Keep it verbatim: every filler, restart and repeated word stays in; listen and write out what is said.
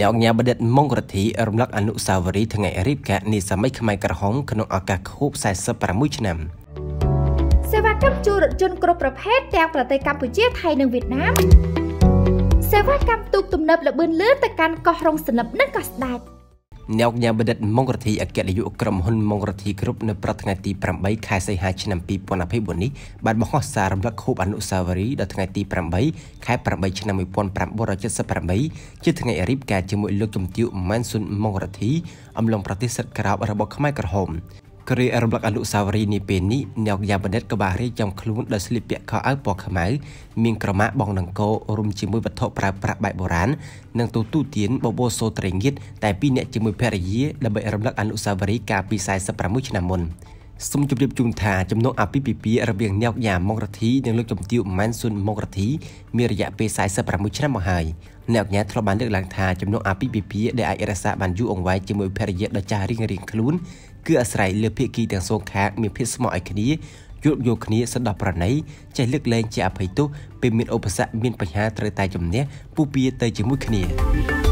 អ្នកញាបដិតមងរធីរំលឹកអនុស្សាវរីយ៍ថ្ងៃរៀបការនៃសម័យខ្មែរក្រហមក្នុងឱកាសខួបสี่สิบหกឆ្នាំសេវាកម្មជួលរថយន្តគ្រប់ប្រភេទទាំងប្រទេសកម្ពុជាថៃនិងវៀតណាមសេវាកម្មទូកទំនើបល្បឿនលឿនទៅកាន់កោះរងសន្លឹមនិងកោះស្ដេចអ្នកញាបដិតមងរធីអគ្គនាយកក្រុមហ៊ុនមងរធីគ្រប់នៅព្រឹកថ្ងៃទីeightខែសីហាឆ្នាំtwo thousand twenty-fourនេះបានបង្ហោះសាររំលឹកខួបអនុស្សាវរីយ៍ដល់ថ្ងៃទីeightខែeightឆ្នាំnineteen seventy-eightជាថ្ងៃរៀបការជាមួយលោកជំទាវ ម៉ានស៊ុន មងរធីអំឡុងប្រទេសសិទ្ធិក្រោបរបស់ខ្មែរក្រហមគ្រារំលឹកអនុស្សាវរីយ៍នេះពេលនេះអ្នកញាបដិតក៏បានរៀបចំខ្លួនដោយស្លៀកពាក់ខោអាវពណ៌ខ្មៅមានក្រមាបងដង្កូវរួមជាមួយវត្ថុប្រើប្រាស់បែបបុរាណនិងទូទូទៀនបបោសូត្រងៀតតែពីរអ្នកជាមួយភរិយាដើម្បីរំលឹកអនុស្សាវរីយ៍កាលពីสี่สิบหกឆ្នាំមុនសូមជម្រាបជូនថាចំណងអាពាហ៍ពិពាហ៍រវាងអ្នកញាមងរធីនិងលោកជំទាវ ម៉ានស៊ុន មងរធីមានរយៈពេលสี่สิบหกឆ្នាំមកហើយអ្នកញាធ្លាប់បានលើកឡើងថាចំណងអាពាហ៍ពិពាហ៍ដែលអាចរក្សាបានយូរអង្វែងជាមួយភរិយាដ៏ចាស់រៀងៗខ្លួនគឺអាស្រ័យលើភាគីទាំងសងខាងមានភាពស្មោះឲ្យគ្នាយល់យល់គ្នាសន្តោសប្រណីចេះលើកលែងជាអភ័យទោសពេលមានឧបសគ្គមានបញ្ហាត្រូវតែជំនះពុះពៀទៅជាមួយគ្នា